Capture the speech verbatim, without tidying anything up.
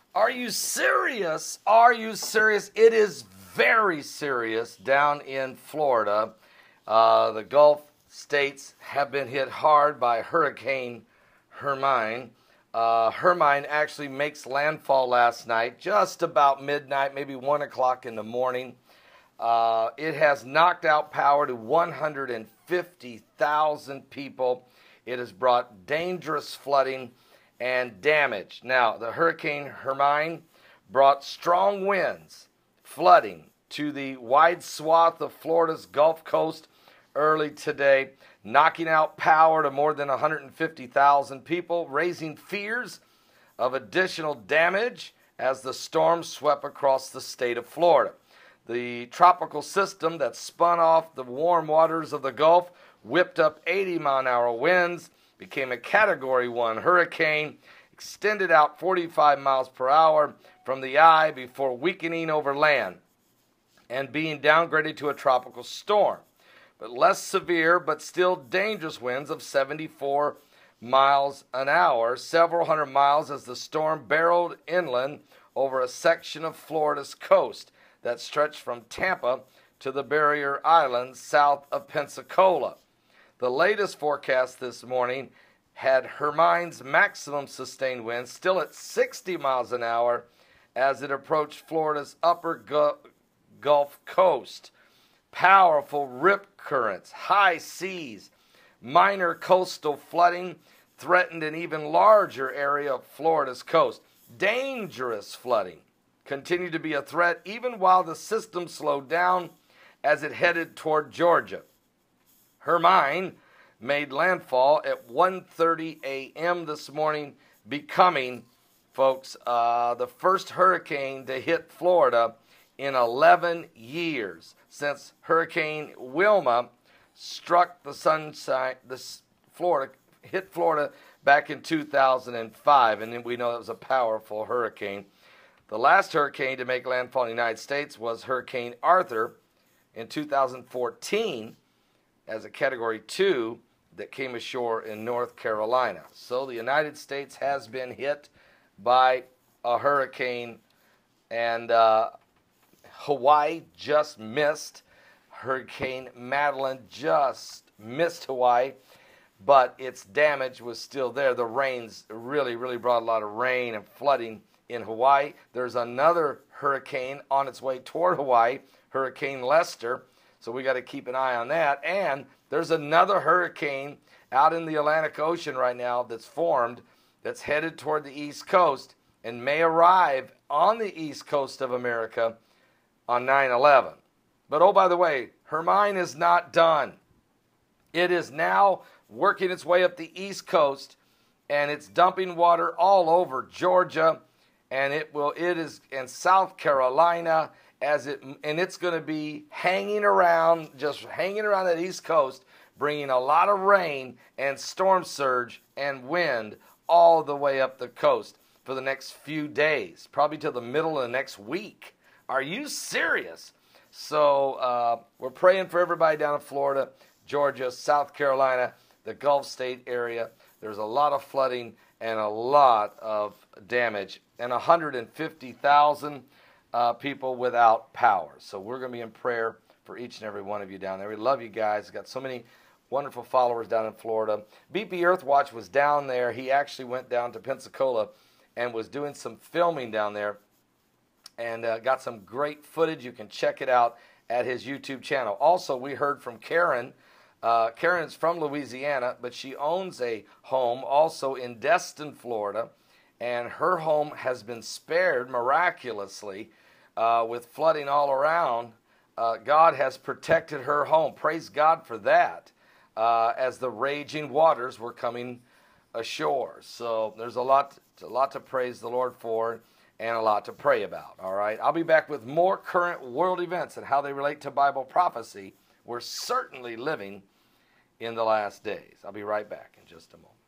Are you serious? Are you serious? It is very serious down in Florida. Uh, the Gulf states have been hit hard by Hurricane Hermine. Uh, Hermine actually makes landfall last night, just about midnight, maybe one o'clock in the morning. Uh, it has knocked out power to one hundred fifty thousand people. It has brought dangerous flooding and damage. Now, the Hurricane Hermine brought strong winds, flooding to the wide swath of Florida's Gulf Coast early today, knocking out power to more than one hundred fifty thousand people, raising fears of additional damage as the storm swept across the state of Florida. The tropical system that spun off the warm waters of the Gulf whipped up eighty mile an hour winds, became a Category one hurricane, extended out forty-five miles per hour from the eye before weakening over land and being downgraded to a tropical storm. But less severe but still dangerous winds of seventy-four miles an hour, several hundred miles as the storm barreled inland over a section of Florida's coast that stretched from Tampa to the Barrier Islands south of Pensacola. The latest forecast this morning had Hermine's maximum sustained winds still at sixty miles an hour as it approached Florida's upper Gu- Gulf Coast. Powerful rip currents, high seas, minor coastal flooding threatened an even larger area of Florida's coast. Dangerous flooding continued to be a threat even while the system slowed down as it headed toward Georgia. Hermine made landfall at one thirty a.m. this morning, becoming, folks, uh, the first hurricane to hit Florida in eleven years since Hurricane Wilma struck the sunshine, this Florida, hit Florida back in two thousand five, and then we know it was a powerful hurricane. The last hurricane to make landfall in the United States was Hurricane Arthur in two thousand fourteen as a Category two that came ashore in North Carolina. So the United States has been hit by a hurricane, and uh, Hawaii just missed. Hurricane Madeline just missed Hawaii, but its damage was still there. The rains really, really brought a lot of rain and flooding in Hawaii. There's another hurricane on its way toward Hawaii, Hurricane Lester, so we got to keep an eye on that. And there's another hurricane out in the Atlantic Ocean right now that's formed, that's headed toward the East Coast and may arrive on the East Coast of America on nine eleven. But oh, by the way, Hermine is not done. It is now working its way up the East Coast, and it's dumping water all over Georgia, and it will it is in South Carolina as it and it's going to be hanging around, just hanging around that East Coast, bringing a lot of rain and storm surge and wind all the way up the coast for the next few days, probably till the middle of the next week. Are you serious? So uh, we're praying for everybody down in Florida, Georgia, South Carolina, the Gulf State area. There's a lot of flooding and a lot of damage, and one hundred fifty thousand uh, people without power. So we're going to be in prayer for each and every one of you down there. We love you guys. Got so many wonderful followers down in Florida. B P Earthwatch was down there. He actually went down to Pensacola and was doing some filming down there, and uh, got some great footage. You can check it out at his YouTube channel. Also, we heard from Karen. Uh, Karen's from Louisiana, but she owns a home also in Destin, Florida, and her home has been spared miraculously uh, with flooding all around. Uh, God has protected her home. Praise God for that, uh, as the raging waters were coming ashore. So there's a lot, a lot to praise the Lord for, and a lot to pray about. All right, I'll be back with more current world events and how they relate to Bible prophecy. We're certainly living in the last days. I'll be right back in just a moment.